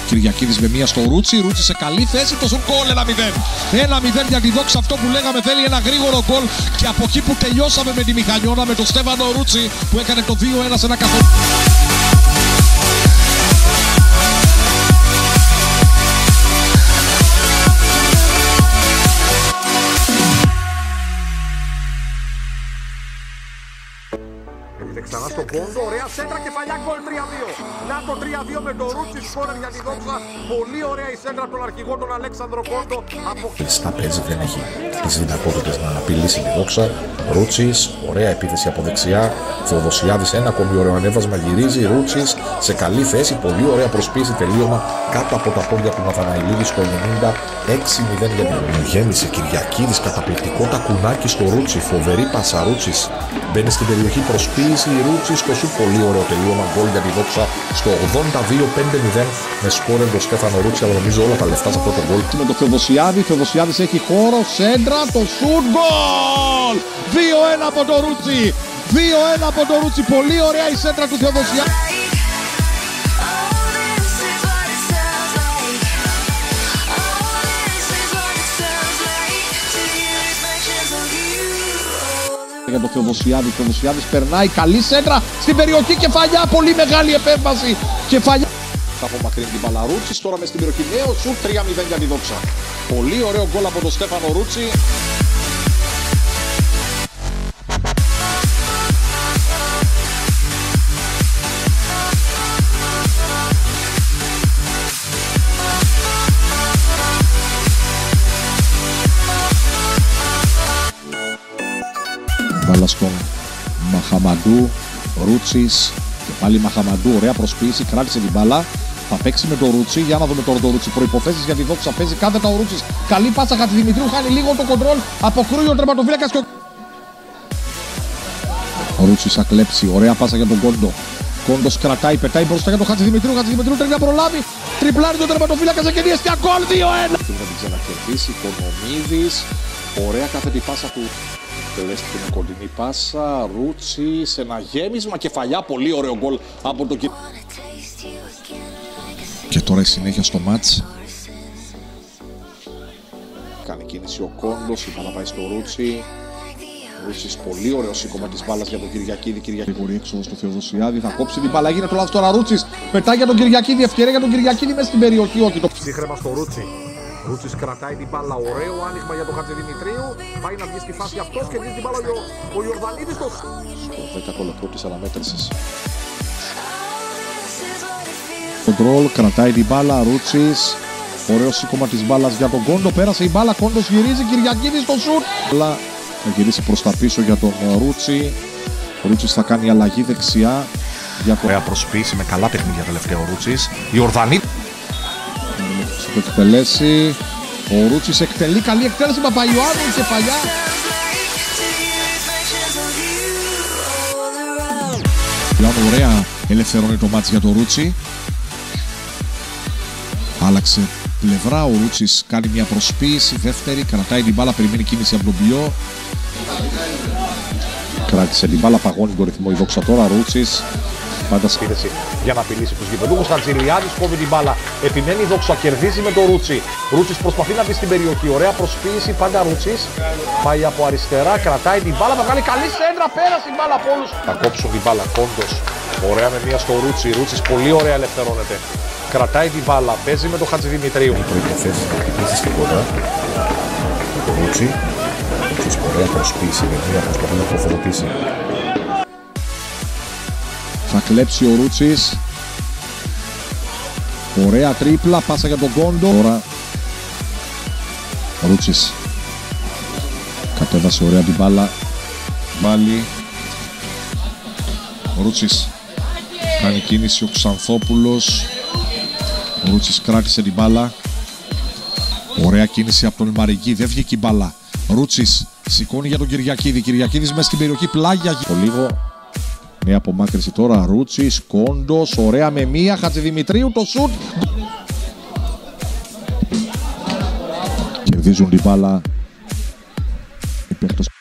Κυριακίδης με μία στο Ρούτσι. Ρούτσι σε καλή θέση. Το σουτ γκολ 1-0. 1-0 για τη Δόξα. Αυτό που λέγαμε, θέλει ένα γρήγορο γκολ. Και από εκεί που τελειώσαμε με τη Μηχανιώνα, με τον Στέφανο Ρούτσι που έκανε το 2-1 σε ένα καθόλου. Έρχεται ξανά στον πόντο, ωραία σέντρα, κεφαλιά, γκολ 3-2. Να το 3-2 με το Ρούτσι, σκόρερ για τη Δόξα. Πολύ ωραία η σέντρα από τον αρχηγό, τον Αλέξανδρο Κόντο. Στα παίζει, δεν έχει τις δυνατότητες να απειλήσει τη Δόξα. Ρούτσις, ωραία επίθεση από δεξιά. Θεοδοσιάδης, ένα ακόμη ωραίο ανέβασμα, γυρίζει. Ρούτσις σε καλή θέση, πολύ ωραία προσποίηση, τελείωμα κάτω από τα πόδια του Ναθαναηλίδη στο 90. 6-0 για την Γέμισε. Κυριακίδης, καταπληκτικό τακουνάκι στο Ρούτσι. Φοβερή πάσα Ρούτσις. Μπαίνει στην περιοχή, προσποίηση η Ρούτσι στο σου. Πολύ ωραίο τελείωμα, γκολ για τη Δόξα στο 82-5-0 με σκόρερ τον Στέφανο Ρούτσι. Αλλά νομίζω όλα τα λεφτά σε αυτό το γκολ. Με το Θεοδοσιάδη, Θεοδοσιάδης έχει χώρο, σέντρα, το σουτ, γκολ! 2-1 από το Ρούτσι. 2-1 από το Ρούτσι. Πολύ ωραία η σέντρα του Θεοδοσιάδη. Για το Θεοδοσιάδη, Θεοδοσιάδης περνάει, καλή σέντρα στην περιοχή, κεφαλιά, πολύ μεγάλη επέμβαση, κεφαλιά. Θα απομακρύνει την μπάλα Ρούτσις, τώρα μες στην περιοχή, νέο σουτ, 3-0 για τη Δόξα. Πολύ ωραίο γκολ από τον Στέφανο Ρούτσι. Μπάλα στον Μαχαμαντού, Ρούτσις και πάλι Μαχαμαντού, ωραία προσποίηση, κράτησε την μπάλα. Θα παίξει με το Ρούτσι, για να δούμε τώρα το Ρούτσι. Προϋποθέσεις για τη Δόξα, παίζει κάθετα ο Ρούτσις. Καλή πάσα Χατζηδημητρίου, χάνει λίγο το κοντρόλ, αποκρούει ο τερματοφύλακας και ο Ρούτσις θα κλέψει, ωραία πάσα για τον Κόντο. Κόντος κρατάει, πετάει μπροστά για τον Χατζηδημητρίου. Χατζηδημητρίου τρέχει να προλάβει, τριπλάρει τον τερματοφύλακα σε κερδίσει και γκολ 2-1. Θα την ξανακερδίσει, Κονομίδης, ωραία κάθετη πάσα του. Τελέστηκε με κοντινή πάσα, Ρούτσι σε ένα γέμισμα, κεφαλιά, πολύ ωραίο γκολ από τον κύριο. Και τώρα η συνέχεια στο μάτς. Κάνει κίνηση ο Κόντος, η μπάλα πάει στο Ρούτσι. Ρούτσις, πολύ ωραίο σήκωμα της μπάλας για τον Κυριακίδη. Κυριακίδη έξω στο Θεοδοσιάδη, θα κόψει την μπάλα, γίνεται το λάθος τώρα Ρούτσις. Πετάει για τον Κυριακίδη, ευκαιρία για τον Κυριακίδη μέσα στην περιοχή, όχι το ψύχρεμα στο Ρούτσι. Ρούτσις κρατάει την μπάλα, ωραίο άνοιγμα για τον Χατζηδημητρίου. Πάει να βγει στη φάση αυτός και δίνει την μπάλα ο Ιορδανίδης στο σκορ 10 κολοκρότης αναμέτρησης. Κοντρόλ, κρατάει την μπάλα, Ρούτσις. Ωραίο σήκωμα της μπάλας για τον Κόντο. Πέρασε η μπάλα, Κόντος γυρίζει, Κυριακίδης στο σουτ. Αλλά θα γυρίσει προς τα πίσω για τον Ρούτσι. Ο Ρούτσις θα κάνει αλλαγή δεξιά. Ωραία προσποίηση με καλά παιχνίδια τελευταίο Ρούτσις. Η Ορδανή. Το εκτελέσει. Ο Ρούτσις εκτελεί, καλή εκτέλεση. Παπαϊωάννου, κεφαλιά. Πλέον ωραία ελευθερώνει το μάτς για το Ρούτσι. Άλλαξε πλευρά, ο Ρούτσις κάνει μια προσποίηση, δεύτερη, κρατάει την μπάλα, περιμένει κίνηση από τον Πιό. Κράτησε την μπάλα, παγώνει τον ρυθμό η Δόξα τώρα, Ρούτσις. Πάντα σπίδεση για να απειλήσει τους γηπεδούχους. Χατζηλιάδης κόβει την μπάλα, επιμένει η Δόξα, κερδίζει με το Ρούτσι. Ρούτσις προσπαθεί να μπει στην περιοχή, ωραία προσποίηση, πάντα Ρούτσις. Πάει από αριστερά, κρατάει την μπάλα, θα βγάλει καλή σέντρα, πέρασε την μπάλα από όλους. Θα κόψουν την μπάλα, Κόντος. Ωραία με μία στο Ρούτσι, Ρούτσις πολύ ωραία ελευθερώνεται. Κρατάει την μπάλα, παίζει με τον Χατζηδημητρίου. Οι προϋποθέσεις να χτυπήσει στην κοντά. Το Ρούτσι. Ρούτσις ωραία προσποίηση, με μία προσπαθεί να τροφοδοτήσει. Θα κλέψει ο Ρούτσις. Ωραία τρίπλα, πάσα για τον Κόντο. Τώρα ο Ρούτσις κατέβασε ωραία την μπάλα. Πάλι ο Ρούτσις κάνει κίνηση, ο Ξανθόπουλος. Ο Ρούτσις κράτησε την μπάλα. Ωραία κίνηση από τον Μαριγκή, δεν βγήκε η μπάλα. Ρούτσις σηκώνει για τον Κυριακίδη. Κυριακίδης μέσα στην περιοχή, πλάγια. Λίγο μια απομάκρυνση τώρα, Ρούτσις, Κόντος, ωραία με μία, Χατζηδημητρίου, το σουτ. Κερδίζουν την μπάλα οι παίκτες.